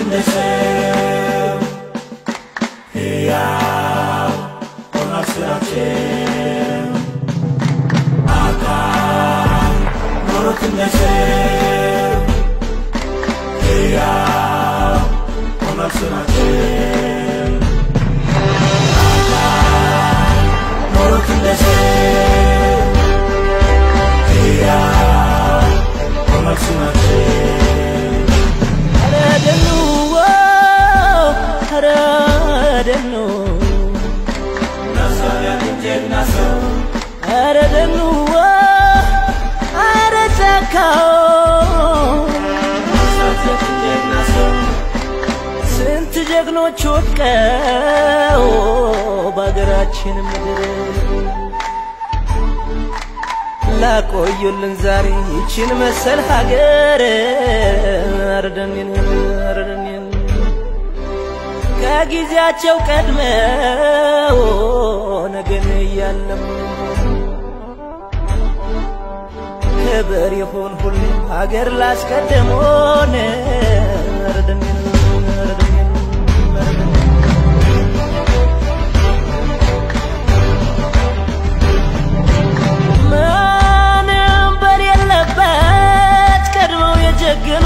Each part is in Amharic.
እንደሰው ሕያው ሆኗል ስራችን አካል ኖሮት እንደሰው ሕያው ሆኗል ስራችን አካል ኖሮት እንደሰው ሕያው ሆኗል ስራችን ስንት ጀግኖች ወድቀው በአገራችን ምድር ላቆዩልን ዛሬ ይችን መሰል ሀገር አረደንን ከጊዜያቸው ቀድመው ነገን እያለም ክብር ይሁን ሁሉ ሀገር ላስቀደሙን አረደንን ምንም በሌለበት ቀድመው የጀገኑ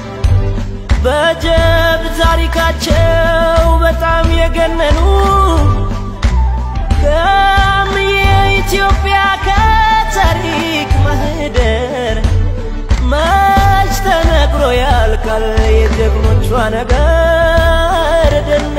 በጀብድ ታሪካቸው በጣም የገነኑ የኢትዮጵያ ከታሪክ ማህደር መች ተነግሮ ያልቃል የጀግኖቿ ነገር ደኔ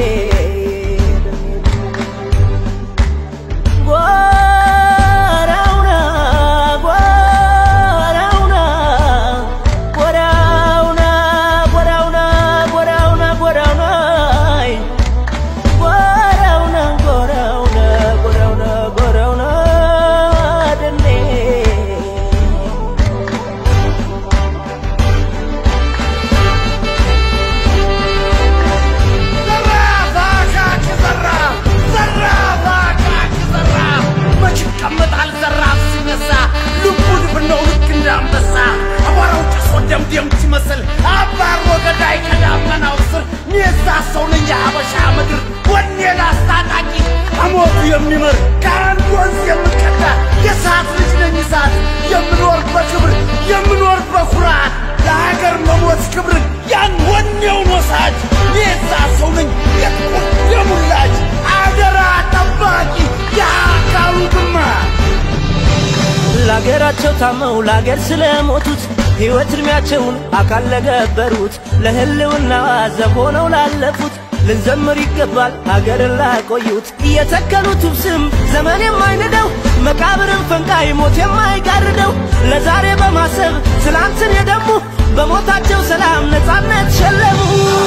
مثل أبار وقداي كلام مناوصل نيسا صوني يا بشا مدر وني لاستان أكي أموت يمنمر كان وانس يمكتا يسات رجل نيسات يمنور بكبر يمنور بخرات لأجر مموت كبر يان وني ونوساج نيسا صوني يكبر يمولاج أجرا تباكي يا كارو دما ላገራቸው ታመው ላገር ስለሞቱት ሕይወት እድሜያቸውን አካል ለገበሩት ለህልውና ዘብ ሆነው ላለፉት ልንዘምር ይገባል ሀገርን ላቆዩት እየተከሉት ስም ዘመን የማይነደው መቃብርን ፈንቃይ ሞት የማይጋርደው ለዛሬ በማሰብ ትላንትን የደሙ በሞታቸው ሰላም ነፃነት ሸለሙ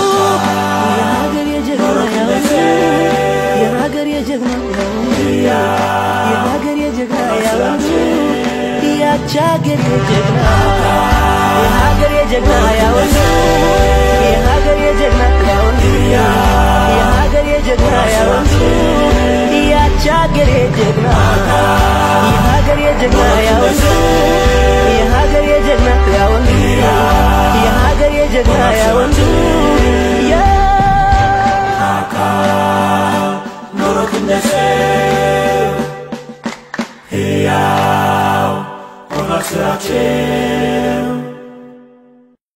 የሀገር የጀግና የሀገር የጀግና ያቻገር የጀግና የሀገር የጀግና ያወንዱ የሀገር የጀግና ያወንዱ የሀገር የጀግና ያወንዱ ያቻገር የጀግና የሀገር የጀግና ያወንዱ የሀገር የጀግና ያወንዱ የሀገር የጀግና ያወንዱ አካል ኖሮት እንደሰው ሕያው ሆኗል ስራችን